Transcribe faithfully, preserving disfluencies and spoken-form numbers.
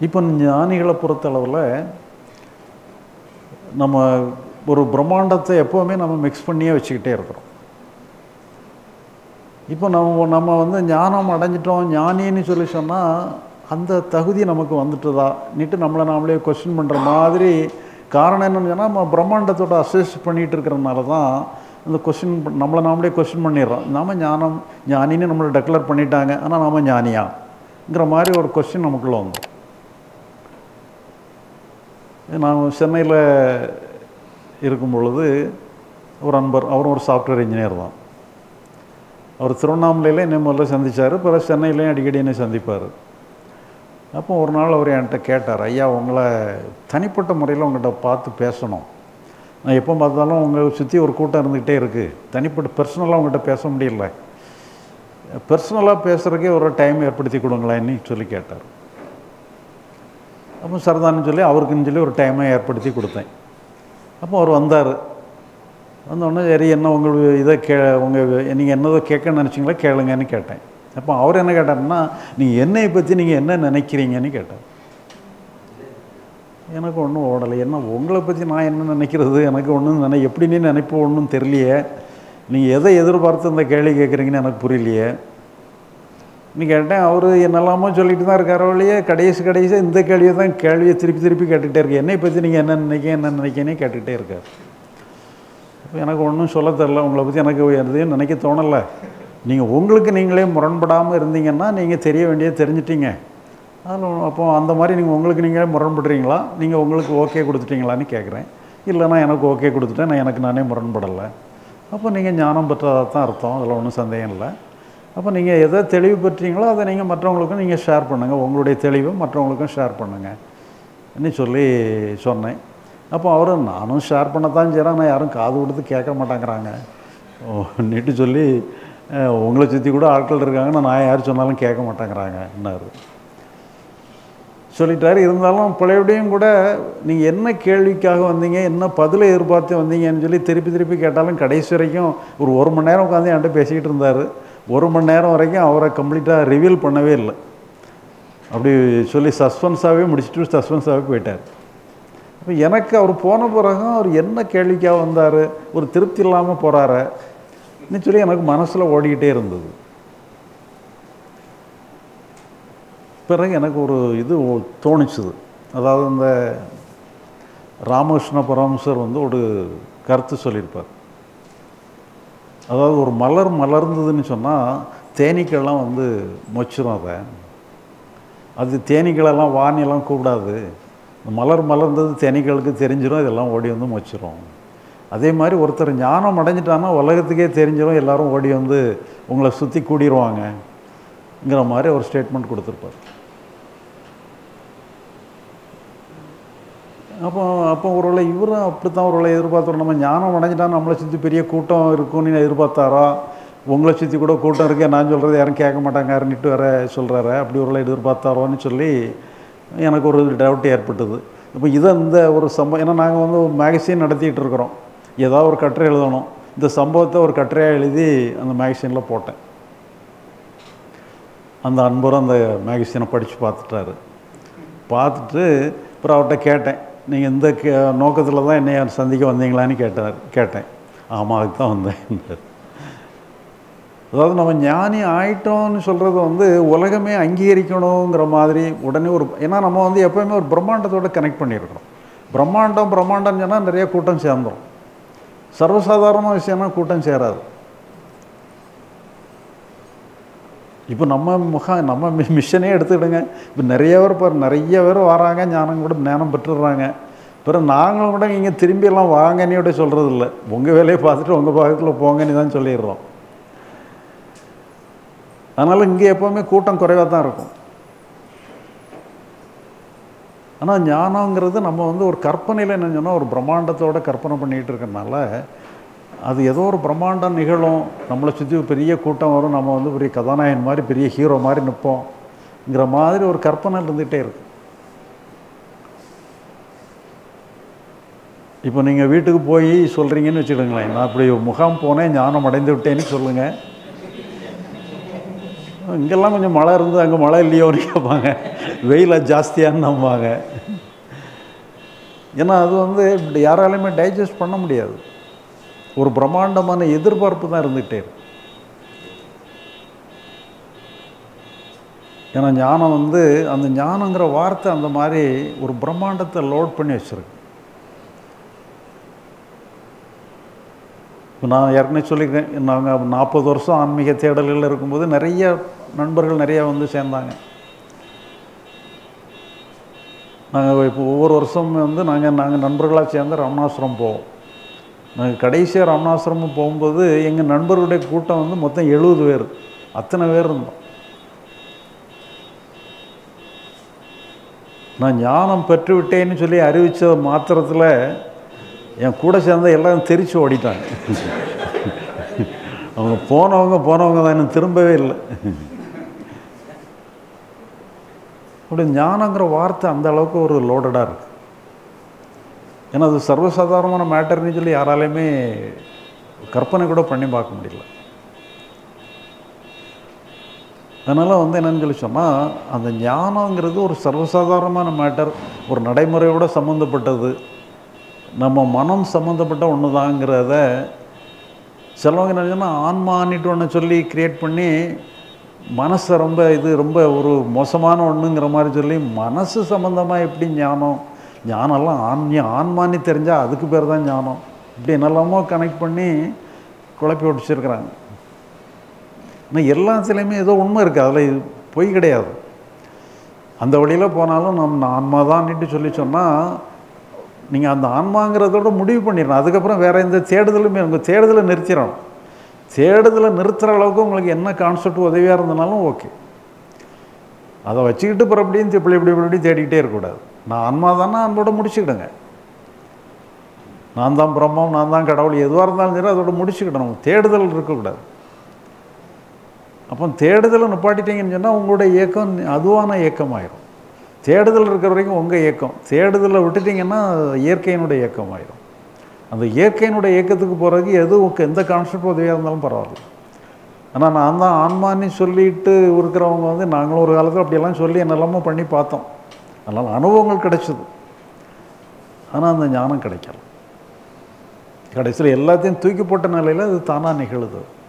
இப்போ ஞானிகளை பொறுத்தளவில் நம்ம ஒரு பிரம்மாண்டத்தை எப்போவுமே நம்ம மிக்ஸ் பண்ணியே வச்சுக்கிட்டே இருக்கிறோம். இப்போ நம்ம நம்ம வந்து ஞானம் அடைஞ்சிட்டோம் ஞானின்னு சொல்லி சொன்னால் அந்த தகுதி நமக்கு வந்துட்டுதா நீட்டு நம்மளை நாமளே கொஸ்டின் பண்ணுற மாதிரி. காரணம் என்னென்னு சொன்னால் நம்ம பிரம்மாண்டத்தோட அசஸ் பண்ணிகிட்டு இருக்கிறதுனால தான் அந்த கொஸ்டின் நம்மளை நாமளே கொஸ்டின் பண்ணிடுறோம். நாம் ஞானம் ஞானின்னு நம்மளை டெக்ளேர் பண்ணிட்டாங்க, ஆனால் நாம் ஞானியாங்கிற மாதிரி ஒரு கொஸ்டின் நமக்குள்ளே வந்துடும். நான் சென்னையில் இருக்கும் பொழுது ஒரு அன்பர், அவரும் ஒரு சாஃப்ட்வேர் இன்ஜினியர் தான். அவர் திருவண்ணாமலையில் என்னை முதல்ல சந்தித்தார், பிறகு சென்னையிலையும் அடிக்கடி என்னை சந்திப்பார். அப்போ ஒரு நாள் அவர் என்கிட்ட கேட்டார், ஐயா உங்களை தனிப்பட்ட முறையில் உங்கள்கிட்ட பார்த்து பேசணும். நான் எப்போ பார்த்தாலும் உங்களை சுற்றி ஒரு கூட்டம் இருந்துக்கிட்டே இருக்குது, தனிப்பட்ட பர்சனலாக உங்கள்கிட்ட பேச முடியல, பர்சனலாக பேசுகிறதுக்கே ஒரு டைம் ஏற்படுத்தி கொடுங்களேன்னு சொல்லி கேட்டார். அப்போ சரதான்னு சொல்லி அவருக்குன்னு சொல்லி ஒரு டைமை ஏற்படுத்தி கொடுத்தேன். அப்போ அவர் வந்தார். வந்தோடனே சரி என்ன உங்கள் இதை கே உங்கள் நீங்கள் என்னதோ கேட்க நினச்சிங்களா கேளுங்கன்னு கேட்டேன். அப்போ அவர் என்ன கேட்டார்னா, நீங்கள் என்னை பற்றி நீங்கள் என்ன நினைக்கிறீங்கன்னு கேட்டார். எனக்கு ஒன்றும் ஓடலை. என்ன உங்களை பற்றி நான் என்ன நினைக்கிறது, எனக்கு ஒன்றும் நினை எப்படின்னு நினைப்பு ஒன்றும் தெரியலையே, நீங்கள் எதை எதிர்பார்த்து இந்த கேள்வி கேட்குறீங்கன்னு எனக்கு புரியலையே நீ கேட்டேன். அவர் என்னெல்லாமோ சொல்லிட்டு தான் இருக்கார வழியே கடைசி கடைசி இந்த கேள்வியை தான் கேள்வியை திருப்பி திருப்பி கேட்டுகிட்டே இருக்கு. என்னை பற்றி நீங்கள் என்ன நினைக்க என்ன நினைக்கனே கேட்டுகிட்டே இருக்கார். இப்போ எனக்கு ஒன்றும் சொல்ல தெரில, உங்களை பற்றி எனக்கு எதையும் நினைக்க தோணலை. நீங்கள் உங்களுக்கு நீங்களே முரண்படாமல் இருந்தீங்கன்னா நீங்கள் தெரிய வேண்டியது தெரிஞ்சிட்டீங்க. அதில் அப்போ அந்த மாதிரி நீங்கள் உங்களுக்கு நீங்களே முரண்படுறீங்களா, நீங்கள் உங்களுக்கு ஓகே கொடுத்துட்டீங்களான்னு கேட்குறேன். இல்லைனா எனக்கு ஓகே கொடுத்துட்டேன், நான் எனக்கு நானே முரண்படலை. அப்போ நீங்கள் ஞானம் பெற்றதாக தான் அர்த்தம், அதில் ஒன்றும் சந்தேகம் இல்லை. அப்போ நீங்கள் எதை தெளிவு பெற்றீங்களோ அதை நீங்கள் மற்றவங்களுக்கும் நீங்கள் ஷேர் பண்ணுங்கள், உங்களுடைய தெளிவை மற்றவங்களுக்கும் ஷேர் பண்ணுங்கன்னு சொல்லி சொன்னேன். அப்போ அவர் நானும் ஷேர் பண்ணத்தான் செய்கிறேன், ஆனால் யாரும் காது கொடுத்து கேட்க மாட்டேங்கிறாங்க நீட்டு சொல்லி உங்களை சுற்றி கூட ஆட்கள் இருக்காங்கன்னா நான் யார் சொன்னாலும் கேட்க மாட்டேங்கிறாங்கன்னாரு சொல்லிட்டார். இருந்தாலும் பழையபடியும் கூட நீங்கள் என்ன கேள்விக்காக வந்தீங்க, என்ன பதிலை எதிர்பார்த்து வந்தீங்கன்னு சொல்லி திருப்பி திருப்பி கேட்டாலும் கடைசி வரைக்கும் ஒரு ஒரு மணி நேரம் உட்காந்து என்கிட்ட பேசிக்கிட்டு இருந்தார். ஒரு மணி நேரம் வரைக்கும் அவரை கம்ப்ளீட்டாக ரிவீல் பண்ணவே இல்லை. அப்படி சொல்லி சஸ்பென்ஸாகவே முடிச்சுட்டு சஸ்பென்ஸாகவே போயிட்டார். அப்போ எனக்கு அவர் போன பிறகும் அவர் என்ன கேள்விக்காக வந்தார், ஒரு திருப்தி இல்லாமல் போகிறாரு இன்னும் சொல்லி எனக்கு மனசில் ஓடிக்கிட்டே இருந்தது. பிறகு எனக்கு ஒரு இது தோணிச்சுது. அதாவது இந்த ராமகிருஷ்ண பரமஹம்சர் வந்து ஒரு கருத்து சொல்லியிருப்பார். அதாவது ஒரு மலர் மலர்ந்ததுன்னு சொன்னால் தேனீக்கள்லாம் வந்து மொச்சிரும். அதை அது தேனீக்களெல்லாம் வானியெல்லாம் கூப்பிடாது, மலர் மலர்ந்தது தேனீக்களுக்கு தெரிஞ்சிடும், இதெல்லாம் ஓடி வந்து மொச்சிரும். அதே மாதிரி ஒருத்தர் ஞானம் அடைஞ்சிட்டான்னா உலகத்துக்கே தெரிஞ்சிடும், எல்லோரும் ஓடி வந்து உங்களை சுற்றி கூடிடுவாங்கங்கிற மாதிரி ஒரு ஸ்டேட்மெண்ட் கொடுத்துருப்பார். அப்போ அப்போ ஒருவேளை இவரும் அப்படி தான் ஒருவேளை எதிர்பார்த்தோம், நம்ம ஞானம் அடைஞ்சிட்டால் நம்மளை சுற்றி பெரிய கூட்டம் இருக்கும்னு எதிர்பார்த்தாரா, உங்களை சுற்றி கூட கூட்டம் இருக்கே, நான் சொல்கிறது யாரும் கேட்க மாட்டாங்கன்னுட்டு வேற சொல்கிறாரு, அப்படி ஒருவேளை எதிர்பார்த்தாரோன்னு சொல்லி எனக்கு ஒரு டவுட் ஏற்பட்டது. இப்போ இதை இந்த ஒரு சம்பவம், ஏன்னா நாங்கள் வந்து ஒரு மேகசின் நடத்திக்கிட்டு இருக்கிறோம், ஏதாவது ஒரு கட்டுரை எழுதணும், இந்த சம்பவத்தை ஒரு கட்டுரையாக எழுதி அந்த மேகசினில் போட்டேன். அந்த அன்பரும் அந்த மேகசினை படித்து பார்த்துட்டாரு. பார்த்துட்டு அப்புறம் அவர்கிட்ட கேட்டேன், நீங்கள் இந்த கே நோக்கத்தில் தான் என்னை சந்திக்க வந்தீங்களான்னு கேட்டார். கேட்டேன், ஆமாம் அதுக்கு தான் வந்தேன். அதாவது நம்ம ஞானி ஆயிட்டோம்னு சொல்கிறது வந்து உலகமே அங்கீகரிக்கணுங்கிற மாதிரி உடனே ஒரு, ஏன்னா நம்ம வந்து எப்போயுமே ஒரு பிரம்மாண்டத்தோடு கனெக்ட் பண்ணியிருக்கிறோம். பிரம்மாண்டம் பிரம்மாண்டம்னு சொன்னால் நிறைய கூட்டம் சேர்ந்துடும், சர்வசாதாரண விஷயம்னா கூட்டம் சேராது. இப்போ நம்ம முக நம்ம மிஷனே எடுத்துக்கிடுங்க, இப்போ நிறைய பேர் இப்போ நிறைய பேர் வராங்க, ஞானம் கூட ஞானம் பெற்றுடுறாங்க. பிறகு நாங்களும் கூட இங்கே திரும்பி எல்லாம் வாங்கன்னு சொல்கிறது இல்லை, உங்கள் வேலையை பார்த்துட்டு உங்கள் பாகத்தில் போங்கன்னு தான் சொல்லிடுறோம். அதனால் இங்கே எப்போவுமே கூட்டம் குறைவாக தான் இருக்கும். ஆனால் ஞானங்கிறது நம்ம வந்து ஒரு கற்பனையில் என்ன சொன்னால் ஒரு பிரம்மாண்டத்தோடு கற்பனை பண்ணிகிட்டு இருக்கறனால அது ஏதோ ஒரு பிரம்மாண்டம் நிகழும், நம்மளை சுற்றி பெரிய கூட்டம் வரும், நம்ம வந்து பெரிய கதாநாயகன் மாதிரி பெரிய ஹீரோ மாதிரி நிற்போங்கிற மாதிரி ஒரு கற்பனை இருந்துகிட்டே இருக்கு. இப்போ நீங்கள் வீட்டுக்கு போய் சொல்கிறீங்கன்னு வச்சுக்கோங்களேன், நான் இப்படி முகாம் போனேன் ஞானம் அடைந்து விட்டேன்னு சொல்லுங்கள். இங்கெல்லாம் கொஞ்சம் மழை இருந்து அங்கே மழை இல்லையோன்னு கேட்பாங்க, வெயில் ஜாஸ்தியான்னு நம்புவாங்க. ஏன்னா அது வந்து யாராலையுமே டைஜஸ்ட் பண்ண முடியாது. ஒரு பிரம்மாண்டமான எதிர்பார்ப்பு தான் இருந்துகிட்டே இருக்கு. ஏன்னா ஞானம் வந்து அந்த ஞானங்கிற வார்த்தை அந்த மாதிரி ஒரு பிரம்மாண்டத்தை லோட் பண்ணி வச்சுருக்கு. இப்போ நான் ஏற்கனவே சொல்லியிருக்கேன், நாங்கள் நாற்பது வருஷம் ஆன்மீக தேடல்களில் இருக்கும்போது நிறைய நண்பர்கள் நிறையா வந்து சேர்ந்தாங்க. நாங்கள் இப்போ ஒவ்வொரு வருஷமும் வந்து நாங்கள் நாங்கள் நண்பர்களாக சேர்ந்து ரமணாசிரமம் போவோம். நாங்கள் கடைசியாக ரமணாசிரமம் போகும்போது எங்கள் நண்பர்களுடைய கூட்டம் வந்து மொத்தம் எழுபது பேர், அத்தனை பேர் இருந்தோம். நான் ஞானம் பெற்று விட்டேன்னு சொல்லி அறிவித்த மாத்திரத்தில் என் கூட சேர்ந்த எல்லாம் தெரிச்சு ஓடிட்டாங்க. அவங்க போனவங்க போனவங்க தான், இன்னும் திரும்பவே இல்லை. அப்படி ஞானங்கிற வார்த்தை அந்த அளவுக்கு ஒரு லோடடாக இருக்குது. ஏன்னா அது சர்வசாதாரணமான மேட்டர்னு சொல்லி யாராலையுமே கற்பனை கூட பண்ணி பார்க்க முடியல. அதனால் வந்து என்னென்னு சொல்லி சொன்னால், அந்த ஞானங்கிறது ஒரு சர்வசாதாரணமான மேட்டர், ஒரு நடைமுறையோடு சம்மந்தப்பட்டது, நம்ம மனம் சம்மந்தப்பட்ட ஒன்று தாங்கிறத சிலவங்க என்ன சொன்னால் ஆன்மானிட்டு ஒன்று சொல்லி க்ரியேட் பண்ணி மனசை ரொம்ப இது ரொம்ப ஒரு மோசமான ஒன்றுங்கிற மாதிரி சொல்லி மனசு சம்மந்தமாக எப்படி ஞானம், ஞானம்லாம் ஆன்மீ ஆன்மானி தெரிஞ்சால் அதுக்கு பேர் தான் ஞானம், இப்படி என்னெல்லாமோ கனெக்ட் பண்ணி குழப்பி ஒடிச்சிருக்கிறாங்க. ஆனால் எல்லாத்துலேயுமே ஏதோ உண்மை இருக்குது, அதில் பொய் கிடையாது. அந்த வழியில் போனாலும் நம்ம ஆன்மா தான்ட்டு சொல்லி சொன்னால் நீங்கள் அந்த ஆன்மாங்கிறதோட முடிவு பண்ணிடணும். அதுக்கப்புறம் வேறு எந்த தேடுதலுமே உங்கள் தேடுதலை நிறுத்திடணும். தேடுதலை நிறுத்துகிற அளவுக்கு உங்களுக்கு என்ன கான்செப்ட் உதவியாக இருந்தனாலும் ஓகே, அதை வச்சுக்கிட்டு அப்புறம் எப்படின்னு இப்படி இப்படி இப்படி தேடிக்கிட்டே இருக்கக்கூடாது. நான் ஆன்மா தானே அதோட முடிச்சுக்கிடுங்க. நான் தான் பிரம்மம், நான் தான் கடவுள், எதுவாக இருந்தாலும் சரி அதோட முடிச்சுக்கிடணும். தேடுதல் இருக்கக்கூடாது. அப்போ தேடுதலை நிப்பாட்டிட்டீங்கன்னு சொன்னால் உங்களுடைய இயக்கம் அதுவான இயக்கமாயிரும். தேடுதல் இருக்கிற வரைக்கும் உங்கள் இயக்கம், தேடுதலை விட்டுட்டிங்கன்னா இயற்கையினுடைய இயக்கம் ஆயிரும். அந்த இயற்கையினுடைய இயக்கத்துக்கு போகிறதுக்கு எதுவும் எந்த கான்செப்ட் உதவியாக இருந்தாலும் பரவாயில்ல. ஆனால் நான் தான் ஆன்மான்னு சொல்லிட்டு இருக்கிறவங்க வந்து நாங்களும் ஒரு காலத்தில் அப்படியெல்லாம் சொல்லி என்னெல்லாமோ பண்ணி பார்த்தோம். அதனால் அனுபவங்கள் கிடைச்சிது, ஆனால் அந்த ஞானம் கிடைக்கல. கடைசியில் எல்லாத்தையும் தூக்கி போட்ட நிலையில் அது தானாக நிகழுது.